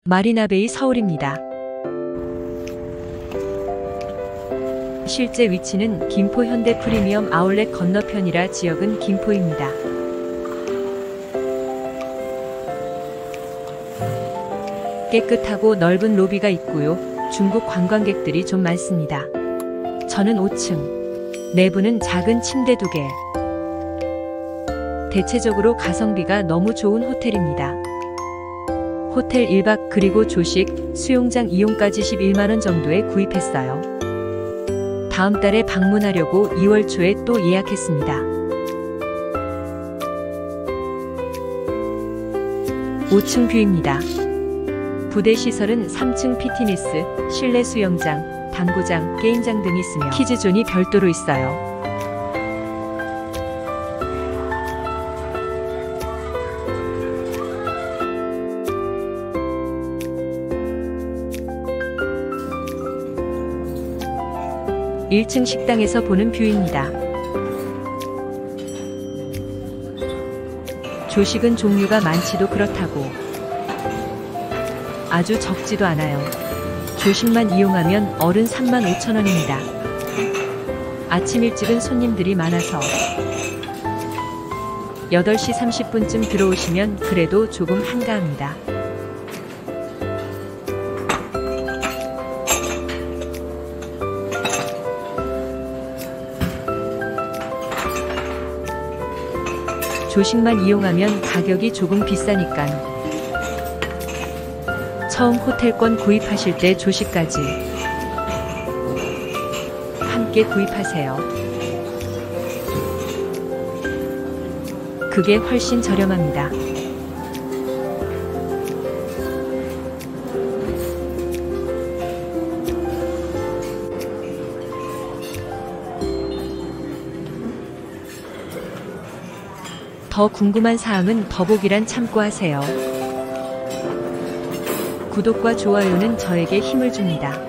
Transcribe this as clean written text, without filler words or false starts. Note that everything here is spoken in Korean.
마리나베이 서울입니다. 실제 위치는 김포 현대 프리미엄 아울렛 건너편이라 지역은 김포입니다. 깨끗하고 넓은 로비가 있고요. 중국 관광객들이 좀 많습니다. 저는 5층. 내부는 작은 침대 2개. 대체적으로 가성비가 너무 좋은 호텔입니다. 호텔 1박 그리고 조식, 수영장 이용까지 11만원 정도에 구입했어요. 다음 달에 방문하려고 2월 초에 또 예약했습니다. 5층 뷰입니다. 부대 시설은 3층 피트니스, 실내 수영장, 당구장, 게임장 등이 있으며 키즈존이 별도로 있어요. (1층) 식당에서 보는 뷰입니다. 조식은 종류가 많지도 그렇다고 아주 적지도 않아요. 조식만 이용하면 어른 35,000원입니다. 아침 일찍은 손님들이 많아서 8시 30분쯤 들어오시면 그래도 조금 한가합니다. 조식만 이용하면 가격이 조금 비싸니깐 처음 호텔권 구입하실 때 조식까지 함께 구입하세요. 그게 훨씬 저렴합니다. 더 궁금한 사항은 더보기란 참고하세요. 구독과 좋아요는 저에게 힘을 줍니다.